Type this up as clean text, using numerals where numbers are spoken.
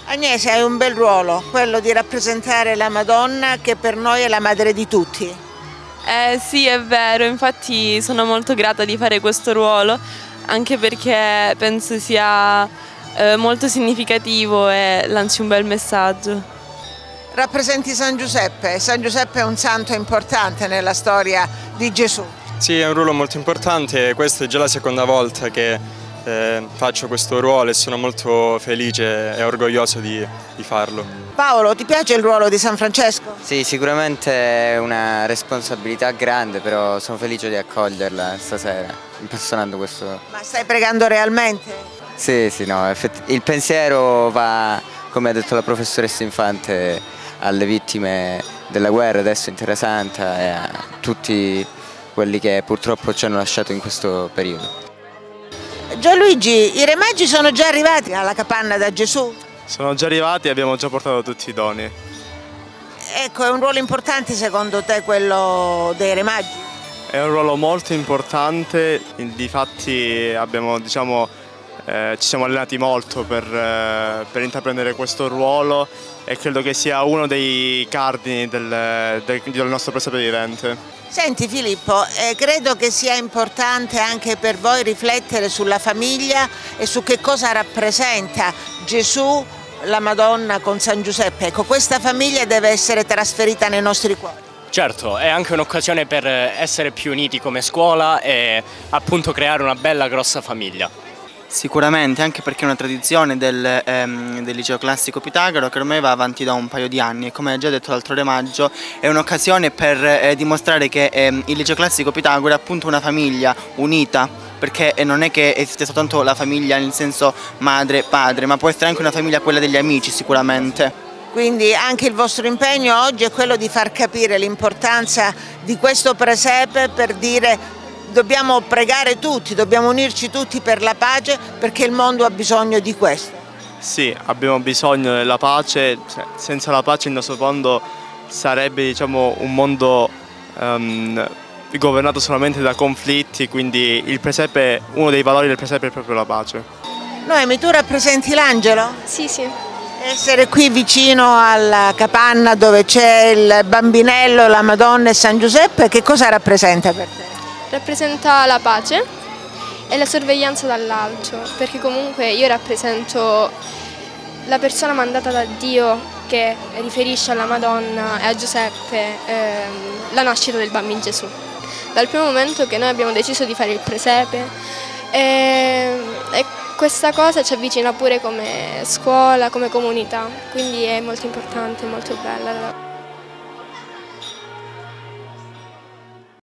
Agnese, hai un bel ruolo, quello di rappresentare la Madonna che per noi è la madre di tutti. Sì, è vero, infatti sono molto grata di fare questo ruolo, anche perché penso sia molto significativo e lanci un bel messaggio. Rappresenti San Giuseppe è un santo importante nella storia di Gesù. Sì, è un ruolo molto importante, questa è già la seconda volta che faccio questo ruolo e sono molto felice e orgoglioso di farlo. Paolo, ti piace il ruolo di San Francesco? Sì, sicuramente è una responsabilità grande, però sono felice di accoglierla stasera, impersonando questo. Ma stai pregando realmente? Sì, no, il pensiero va, come ha detto la professoressa Infante, alle vittime della guerra adesso in Terra Santa e a tutti quelli che purtroppo ci hanno lasciato in questo periodo. Gianluigi, i Re Magi sono già arrivati alla capanna da Gesù? Sono già arrivati e abbiamo già portato tutti i doni. Ecco, è un ruolo importante secondo te quello dei Re Magi? È un ruolo molto importante, difatti abbiamo, ci siamo allenati molto per intraprendere questo ruolo e credo che sia uno dei cardini del nostro presepe vivente. Senti Filippo, credo che sia importante anche per voi riflettere sulla famiglia e su che cosa rappresenta Gesù, la Madonna con San Giuseppe. Ecco, questa famiglia deve essere trasferita nei nostri cuori. Certo, è anche un'occasione per essere più uniti come scuola e appunto creare una bella grossa famiglia. Sicuramente, anche perché è una tradizione del liceo classico Pitagora che ormai va avanti da un paio di anni e come ha già detto l'altro Re Maggio è un'occasione per dimostrare che il liceo classico Pitagora è appunto una famiglia unita, perché non è che esiste soltanto la famiglia nel senso madre-padre, ma può essere anche una famiglia quella degli amici sicuramente. Quindi anche il vostro impegno oggi è quello di far capire l'importanza di questo presepe per dire dobbiamo pregare tutti, dobbiamo unirci tutti per la pace perché il mondo ha bisogno di questo. Sì, abbiamo bisogno della pace, senza la pace il nostro mondo sarebbe un mondo governato solamente da conflitti, quindi uno dei valori del presepe è proprio la pace. Noemi, tu rappresenti l'angelo? Sì. Essere qui vicino alla capanna dove c'è il bambinello, la Madonna e San Giuseppe, che cosa rappresenta per te? Rappresenta la pace e la sorveglianza dall'alto, perché comunque io rappresento la persona mandata da Dio che riferisce alla Madonna e a Giuseppe la nascita del bambino Gesù. Dal primo momento che noi abbiamo deciso di fare il presepe e questa cosa ci avvicina pure come scuola, come comunità, quindi è molto importante, molto bella.